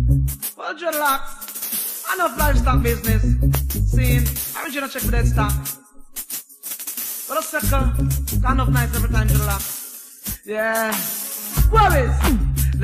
Well, dreadlocks, I know livestock business. Seeing, I want you to check for that stock. But a circle, kind of nice every time, dreadlocks. Yeah. Worries.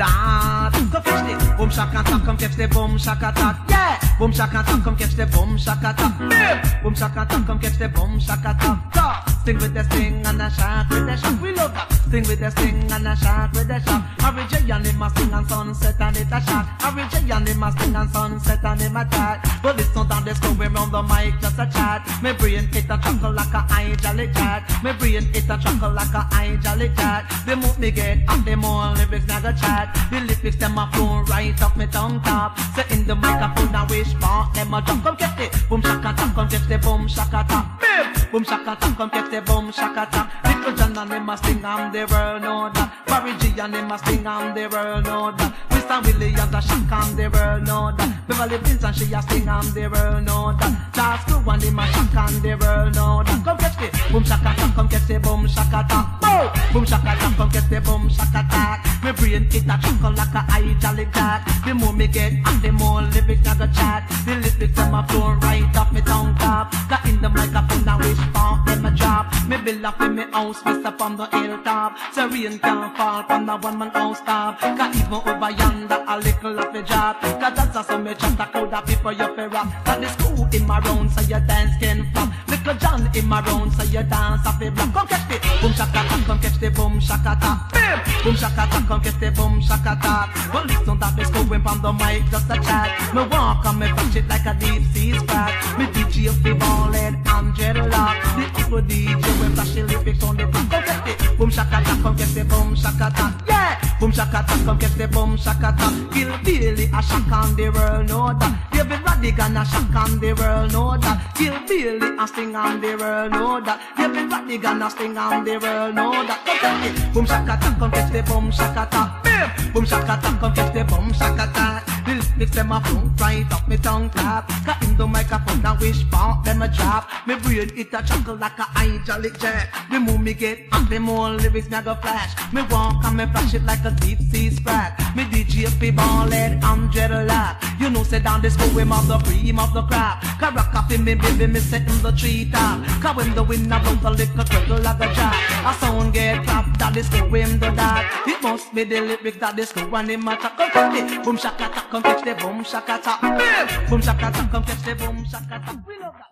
Lad, come catch the boom shaka attack, come catch the boom shaka attack. Yeah. Boom shaka attack, come catch the boom shaka attack. Boom shaka attack, come catch the boom shaka attack. Sting with the sting and a shock with the shock. We love that. Sting with the sting and a shock with the shock. Harry J and him a sting and sunset and it a shock. Harry J and him a sting and sunset and him a chat. But listen down the scope around the mic just a chat. My brain it a chuckle like a eye jolly chat. My brain it a chuckle like a eye jolly chat. The more me get and the more lyrics now go chat. The lyrics them a flow right up my tongue top. Say in the microphone I wish part them a jump. Come catch it. Boom shaka tap, come catch the boom shaka tap. Boom shaka tap, come catch the boom shaka tap. Little John and them a sting and the world know that. Barry G and them a sting and the world know that. Mr. Williams a shock and the world know that. Beverly Prince and she a sting and the world know that. Charles Crew and them a shock and the world know that. Come catch the boom shaka tap, come catch the boom shaka tap. Boom shaka tap, come catch the boom shaka tap. My brain it a chuckle like a eye jolly cat. The more me get and the more lyrics I go chat. The lyrics them a flow right off me tongue top. Got in the microphone I wish part them a drop. Me build up in me house, me step on the hilltop. So rain can't fall from the one man house top. Got even over yonder a little of a drop. Cause that's a some me chat a crowd of people you fi rock. Got the school in my round so your dance can flop. Little John in my round so your dance a fi block. Come catch the boom shaka tap, come catch the boom shaka tap. Boom shaka tap, come catch the boom shaka tap. Well listen that me going from the mic just a chat. Me walk and me touch it like a deep sea scratch. Me DJ fi ballin' and dreadlock. The evil DJ when flashy lyrics on the top. Come catch the boom shaka tap, come catch the boom shaka tap. Yeah. Boom shaka tap, come catch the boom shaka tap. Kill Billy a shock on the world know that. David Radigan a shock on the world know that. Kill Billy a sting on the world know that. David Radigan a sting on the world know that. Come catch the boom shaka tap, come catch the boom shaka tap. Boom shaka tap, come catch the boom shaka tap. The lyrics them a flow right up me tongue tap. Got in the microphone and wish part them a drop. Me brain it a chuckle like a eye jolly jet. The more me get and the more lyrics me a go flash. Me walk and me flash it like a deep sea sprat. Me DJ fi ballin' and dreadlock. You know say down the school him of the cream of the crap. Cause rock up in me baby me set in the tree top. Cause when the wind a blows a little trickle like a jack. A sound get clap that the school him do that. It must be the lyrics that the school and him a talk. Come catch the boom shaka tap, come catch the boom shaka tap. Boom shaka tap, come catch the boom shaka tap. We love that.